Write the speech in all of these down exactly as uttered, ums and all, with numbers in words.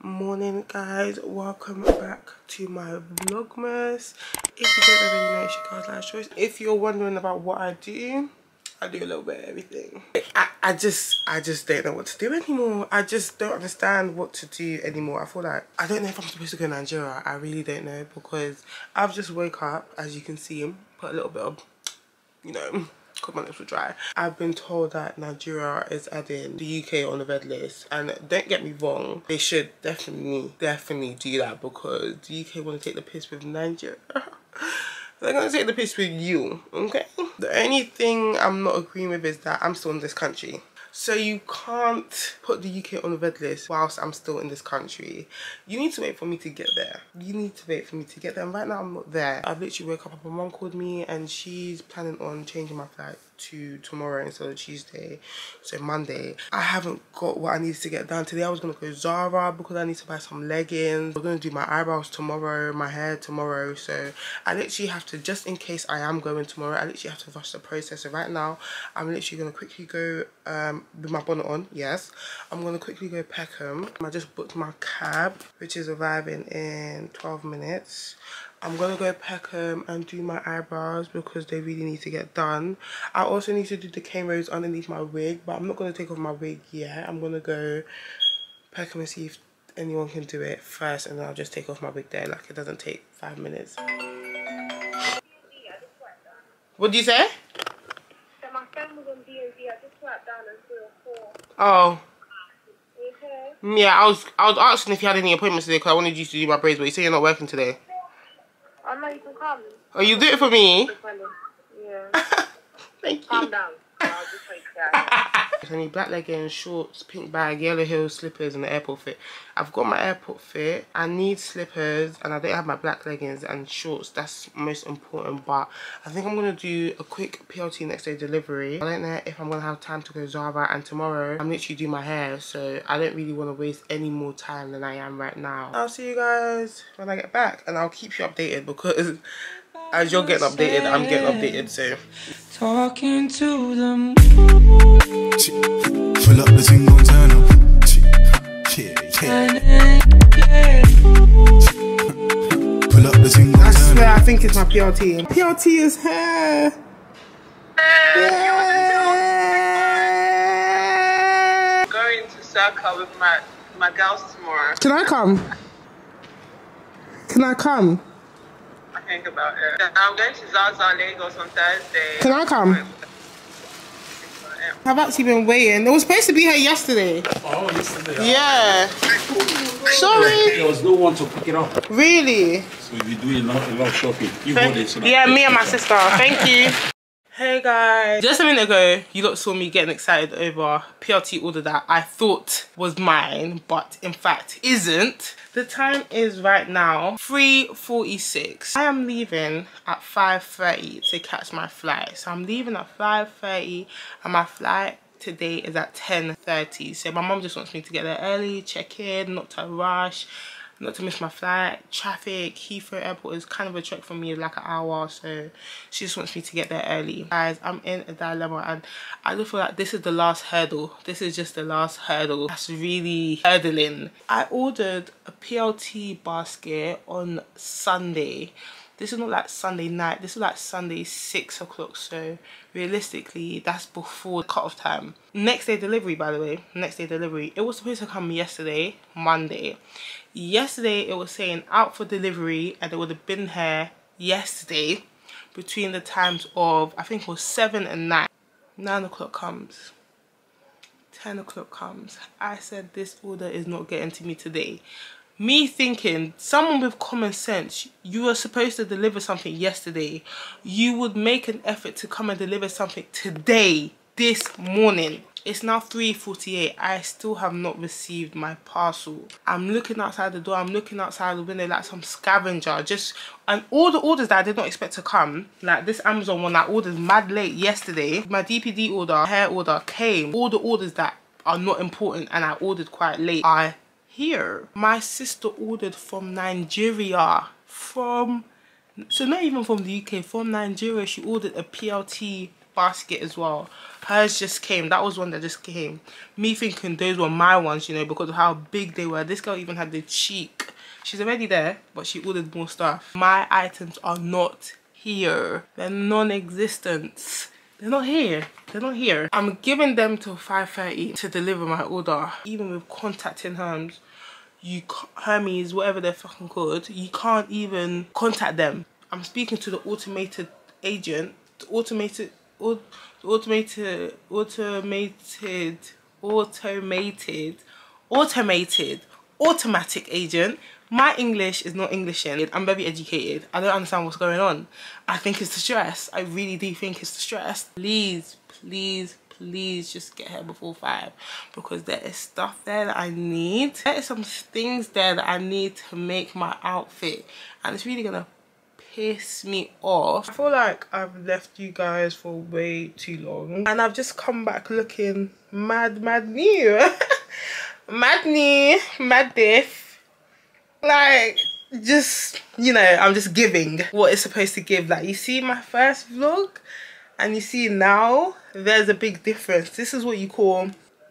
Morning guys, welcome back to my vlogmas. If you don't already know, it's your girl's life choice. If you're wondering about what I do, I do a little bit of everything. I, I just I just don't know what to do anymore. I just don't understand what to do anymore. I feel like I don't know if I'm supposed to go to Nigeria. I really don't know, because I've just woke up, as you can see, put a little bit of, you know, because my lips were dry. I've been told that Nigeria is adding the U K on the red list, and don't get me wrong, they should definitely definitely do that, because the U K want to take the piss with Nigeria. They're gonna take the piss with you, okay? The only thing I'm not agreeing with is that I'm still in this country. So you can't put the U K on the red list whilst I'm still in this country. You need to wait for me to get there. You need to wait for me to get there. And right now I'm not there. I've literally woke up, my mum called me and she's planning on changing my flight to tomorrow instead of Tuesday, so Monday. I haven't got what I needed to get done today. I was gonna go Zara because I need to buy some leggings. We're gonna do my eyebrows tomorrow, my hair tomorrow. So I literally have to, just in case I am going tomorrow, I literally have to rush the process. So right now I'm literally gonna quickly go um with my bonnet on. Yes, I'm gonna quickly go Peckham. I just booked my cab, which is arriving in twelve minutes. I'm gonna go Peckham and do my eyebrows because they really need to get done. I also need to do the cane rows underneath my wig, but I'm not gonna take off my wig yet. I'm gonna go Peckham and see if anyone can do it first, and then I'll just take off my wig there. Like, it doesn't take five minutes. What do you say? So my friend was on D and D. I just sat down and three or four. Oh. Okay. Yeah, I was I was asking if you had any appointments today because I wanted you to do my braids, but you say you're not working today. I know you can come. Oh, you do it for me? Yeah. Thank you. Calm down. I'll just take that. I need black leggings, shorts, pink bag, yellow heels, slippers, and the airport fit. I've got my airport fit. I need slippers, and I don't have my black leggings and shorts. That's most important. But I think I'm gonna do a quick P L T next day delivery. I don't know if I'm gonna have time to go Zara, and tomorrow I'm literally doing my hair, so I don't really want to waste any more time than I am right now. I'll see you guys when I get back, and I'll keep you updated because as you're getting updated, I'm getting updated. So talking to them. Pull up the thing, gon' turn up. Yeah, yeah. Pull up the thing, gon' turn up. I swear, I think it's my P L T. P L T is here. Yeah. Going to Circa with my my girls tomorrow. Can I come? Can I come? I think about it. I'm going to Zaza Lagos on Thursday. Can I come? I've actually been waiting. It was supposed to be here yesterday. Oh, yesterday? Yeah. Sorry. There was no one to pick it up. Really? So if you do a lot, a lot of shopping, you Thank, bought it. So yeah, me and my sister. Thank you. Hey guys. Just a minute ago, you lot saw me getting excited over P L T order that I thought was mine, but in fact isn't. The time is right now three forty-six. I am leaving at five thirty to catch my flight. So I'm leaving at five thirty and my flight today is at ten thirty. So my mom just wants me to get there early, check in, not to rush, not to miss my flight. Traffic, Heathrow Airport is kind of a trek for me, like an hour, so she just wants me to get there early. Guys, I'm in a dilemma, and I just feel like this is the last hurdle. This is just the last hurdle that's really hurdling. I ordered a P L T basket on Sunday. This is not like Sunday night, this is like Sunday six o'clock, so realistically that's before the cut-off time. Next day delivery, by the way, next day delivery. It was supposed to come yesterday, Monday. Yesterday it was saying out for delivery, and it would have been here yesterday between the times of, I think it was seven and nine. Nine o'clock comes, ten o'clock comes. I said this order is not getting to me today. Me thinking, someone with common sense, you were supposed to deliver something yesterday. You would make an effort to come and deliver something today, this morning. It's now three forty-eight. I still have not received my parcel. I'm looking outside the door. I'm looking outside the window like some scavenger. Just, and all the orders that I did not expect to come, like this Amazon one I ordered mad late yesterday. My D P D order, hair order came. All the orders that are not important and I ordered quite late are here. My sister ordered from Nigeria, from, so not even from the U K, from Nigeria. She ordered a P L T basket as well. Hers just came. That was one that just came. Me thinking those were my ones, you know, because of how big they were. This girl even had the cheek. She's already there, but she ordered more stuff. My items are not here. They're non-existent. They're not here. They're not here. I'm giving them till five thirty to deliver my order. Even with contacting Hermes, you Hermes, whatever they're fucking called, you can't even contact them. I'm speaking to the automated agent, the automated, the automated, automated, automated, automated, automatic agent. My English is not Englishing. I'm very educated. I don't understand what's going on. I think it's the stress. I really do think it's the stress. Please, please, please just get here before five, because there is stuff there that I need. There is some things there that I need to make my outfit, and it's really gonna piss me off. I feel like I've left you guys for way too long, and I've just come back looking mad, mad new. Mad new, mad diff. Like, just, you know, I'm just giving what it's supposed to give. Like, you see my first vlog and you see now, there's a big difference. This is what you call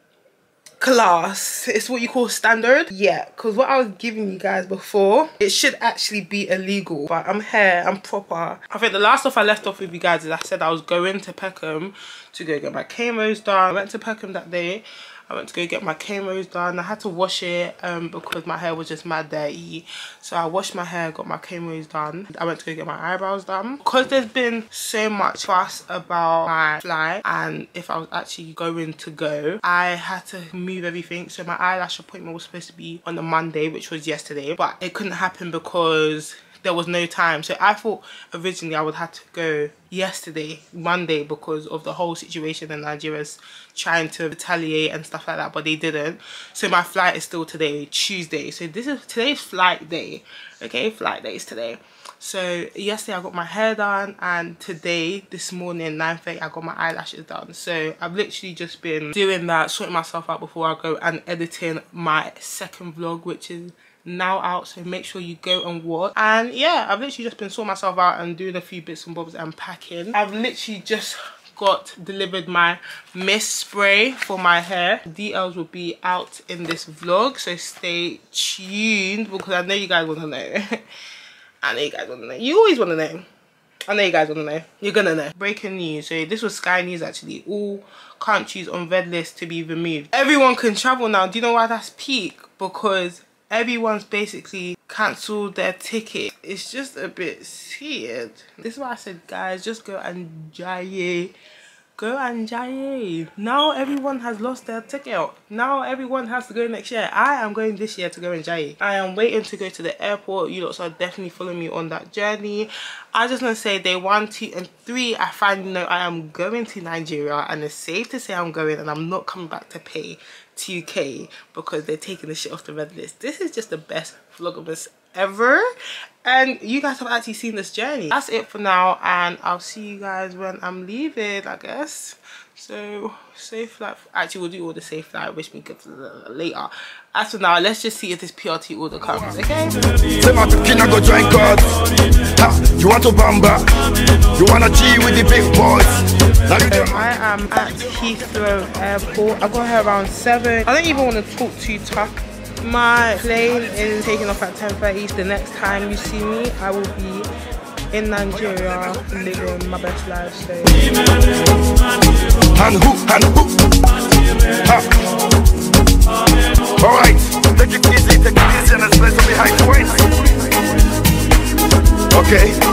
class. It's what you call standard. Yeah, because what I was giving you guys before, it should actually be illegal. But I'm here, I'm proper. I think the last stuff I left off with you guys is I said I was going to Peckham to go get my chemos done. I went to Peckham that day. I went to go get my chemos done. I had to wash it um, because my hair was just mad dirty. So I washed my hair, got my chemos done. I went to go get my eyebrows done. Because there's been so much fuss about my flight and if I was actually going to go, I had to move everything. So my eyelash appointment was supposed to be on the Monday, which was yesterday. But it couldn't happen because there was no time. So I thought originally I would have to go yesterday, Monday, because of the whole situation in Nigeria's trying to retaliate and stuff like that, but they didn't. So my flight is still today, Tuesday. So this is today's flight day. Okay, flight day is today. So yesterday I got my hair done, and today, this morning, nine thirty, I got my eyelashes done. So I've literally just been doing that, sorting myself out before I go, and editing my second vlog, which is now out, so make sure you go and watch. And yeah, I've literally just been sorting myself out and doing a few bits and bobs and packing. I've literally just got delivered my mist spray for my hair. Details will be out in this vlog, so stay tuned, because I know you guys want to know. I know you guys want to know. You always want to know. I know you guys want to know. You're gonna know. Breaking news. So this was Sky News actually. All countries on red list to be removed. Everyone can travel now. Do you know why that's peak? Because everyone's basically cancelled their ticket. It's just a bit weird. This is why I said, guys, just go and jaye. Go and jaye. Now everyone has lost their ticket. Now everyone has to go next year. I am going this year to go and jaye. I am waiting to go to the airport. You lot are definitely following me on that journey. I just want to say day one, two, and three, I finally know I am going to Nigeria, and it's safe to say I'm going, and I'm not coming back to pay two K because they're taking the shit off the red list. This is just the best vlogmas ever, and you guys have actually seen this journey. That's it for now, and I'll see you guys when I'm leaving, I guess. So safe flight. Actually, we'll do all the safe flight. Wish me good later. As for now, let's just see if this P R T order comes. Okay. Say my king, I go join God. Ha, you want to bamba? You wanna G with the big boys? So I am at Heathrow Airport. I got here around seven. I don't even want to talk too tough. My plane is taking off at ten thirty. The next time you see me, I will be in Nigeria living my best life. So and who and who? Ha. All right, take it easy, take it easy, and let's play some behind the waist. Okay.